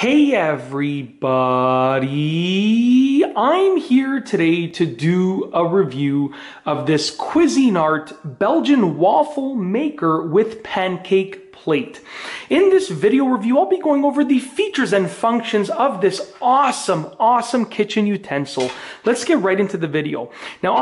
Hey everybody, I'm here today to do a review of this Cuisinart Belgian Waffle Maker with Pancake Plate. In this video review, I'll be going over the features and functions of this awesome kitchen utensil. Let's get right into the video. Now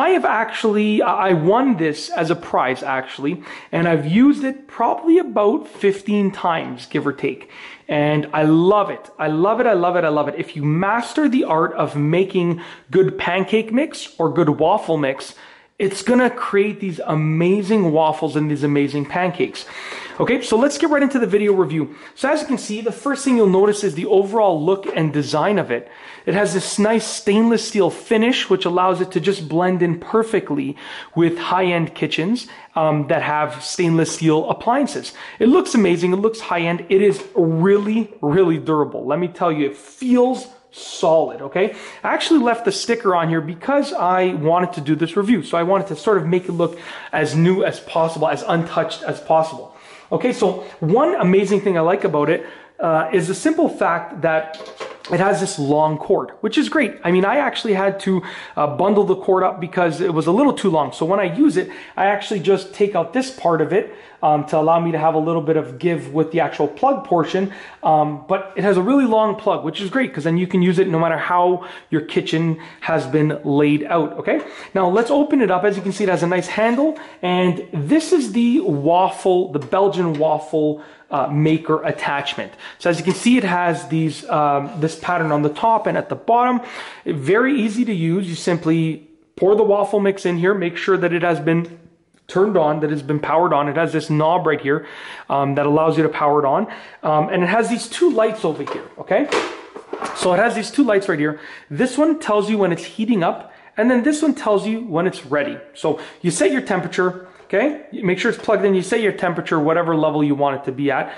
I won this as a prize actually, and I've used it probably about 15 times, give or take. And I love it. I love it. If you master the art of making good pancake mix or good waffle mix, it's gonna create these amazing waffles and these amazing pancakes. Okay, so let's get right into the video review. So as you can see, the first thing you'll notice is the overall look and design of it. It has this nice stainless steel finish, which allows it to just blend in perfectly with high-end kitchens that have stainless steel appliances. It looks amazing. It looks high-end. It is really durable. Let me tell you, it feels solid, okay? I actually left the sticker on here because I wanted to do this review. So I wanted to sort of make it look as new as possible, as untouched as possible. Okay, so one amazing thing I like about it is the simple fact that it has this long cord, which is great. I mean, I actually had to bundle the cord up because it was a little too long. So when I use it, I actually just take out this part of it to allow me to have a little bit of give with the actual plug portion. But it has a really long plug, which is great because then you can use it no matter how your kitchen has been laid out, okay? Now let's open it up. As you can see, it has a nice handle, and this is the waffle, the Belgian waffle maker attachment. So as you can see, it has these this pattern on the top and at the bottom. Very easy to use. You simply pour the waffle mix in here, make sure that it has been turned on, that it's been powered on. It has this knob right here that allows you to power it on. And it has these two lights over here, okay? So it has these two lights right here. This one tells you when it's heating up, and then this one tells you when it's ready. So you set your temperature, okay? Make sure it's plugged in. You set your temperature, whatever level you want it to be at.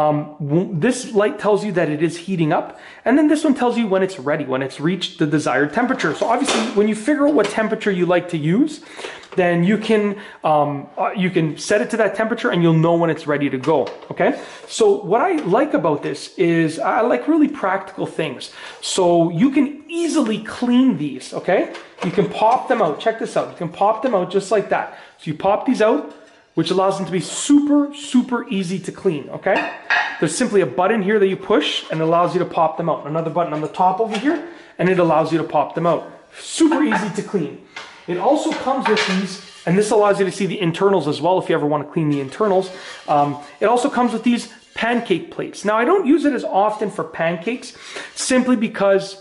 This light tells you that it is heating up. And then this one tells you when it's ready, when it's reached the desired temperature. So obviously, when you figure out what temperature you like to use, then you can set it to that temperature and you'll know when it's ready to go, okay? So what I like about this is I like really practical things. So you can easily clean these, okay? You can pop them out. Check this out. You can pop them out just like that. So you pop these out, which allows them to be super easy to clean, okay? There's simply a button here that you push and it allows you to pop them out. Another button on the top over here and it allows you to pop them out. Super easy to clean. It also comes with these, and this allows you to see the internals as well if you ever want to clean the internals. It also comes with these pancake plates. Now I don't use it as often for pancakes simply because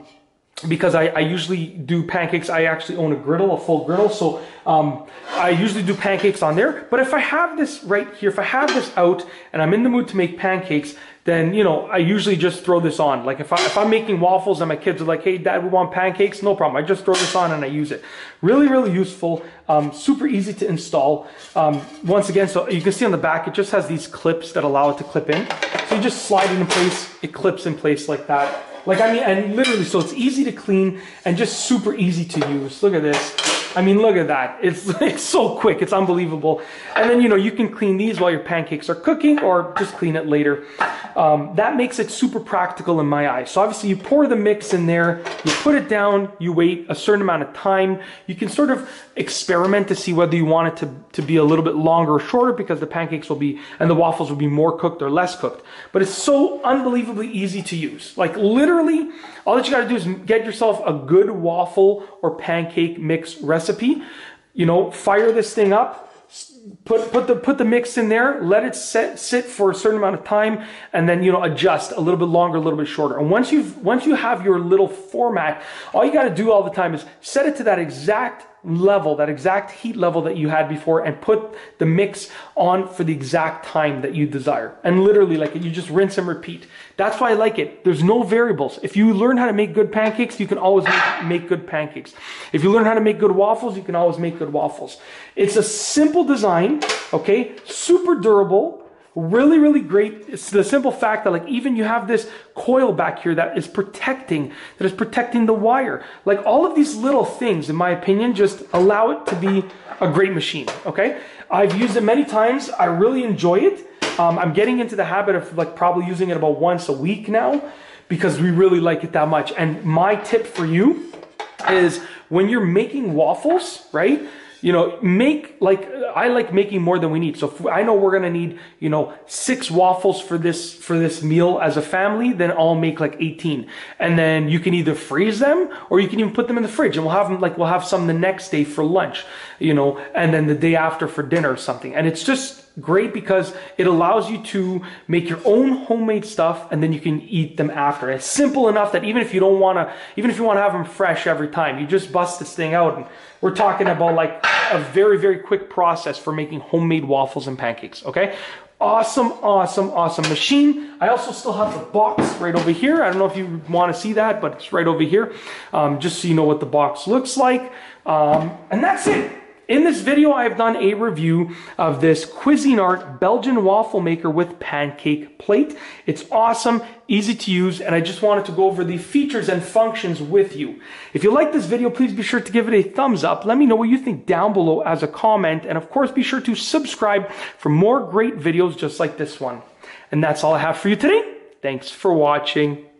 I usually do pancakes. I actually own a griddle, a full griddle, so I usually do pancakes on there. But if I have this right here, if I have this out and I'm in the mood to make pancakes, then, you know, I usually just throw this on. Like if I'm making waffles and my kids are like, hey, Dad, we want pancakes, no problem. I just throw this on and I use it. Really useful, super easy to install. Once again, so you can see on the back, it just has these clips that allow it to clip in. So you just slide it in place, it clips in place like that. Like, I mean, and literally, so it's easy to clean and just super easy to use. Look at this. I mean, look at that. It's so quick. It's unbelievable. And then, you know, you can clean these while your pancakes are cooking or just clean it later. That makes it super practical in my eyes. So obviously you pour the mix in there, you put it down, you wait a certain amount of time. You can sort of experiment to see whether you want it to be a little bit longer or shorter because the pancakes will be, and the waffles will be more cooked or less cooked. But it's so unbelievably easy to use. Like literally, all that you gotta do is get yourself a good waffle or pancake mix recipe. You know, fire this thing up, put the mix in there, let it sit for a certain amount of time, and then, you know, adjust a little bit longer, a little bit shorter. And once you have your little format, all you got to do all the time is set it to that exact level, that exact heat level that you had before, and put the mix on for the exact time that you desire. And literally, like, you just rinse and repeat. That's why I like it. There's no variables. If you learn how to make good pancakes, you can always make good pancakes. If you learn how to make good waffles, you can always make good waffles. It's a simple design, okay? Super durable. Really great. It's the simple fact that, like, even you have this coil back here that is protecting the wire. Like, all of these little things, in my opinion, just allow it to be a great machine, okay? I've used it many times. I really enjoy it. I'm getting into the habit of like probably using it about once a week now because we really like it that much. And my tip for you is when you're making waffles, right? You know, I like making more than we need. So if I know we're gonna need, 6 waffles for this meal as a family, then I'll make like 18. And then you can either freeze them or you can even put them in the fridge, and we'll have some the next day for lunch, and then the day after for dinner or something. And it's just great because it allows you to make your own homemade stuff, and then you can eat them after. It's simple enough that even if you want to have them fresh every time, you just bust this thing out, and we're talking about like a very, very quick process for making homemade waffles and pancakes. Okay, awesome, awesome, awesome machine. I also still have the box right over here. I don't know if you want to see that, but it's right over here, just so you know what the box looks like. And that's it. In this video, I've done a review of this Cuisinart Belgian Waffle Maker with Pancake Plate. It's awesome, easy to use, and I just wanted to go over the features and functions with you. If you like this video, please be sure to give it a thumbs up. Let me know what you think down below as a comment, and of course, be sure to subscribe for more great videos just like this one. And that's all I have for you today. Thanks for watching.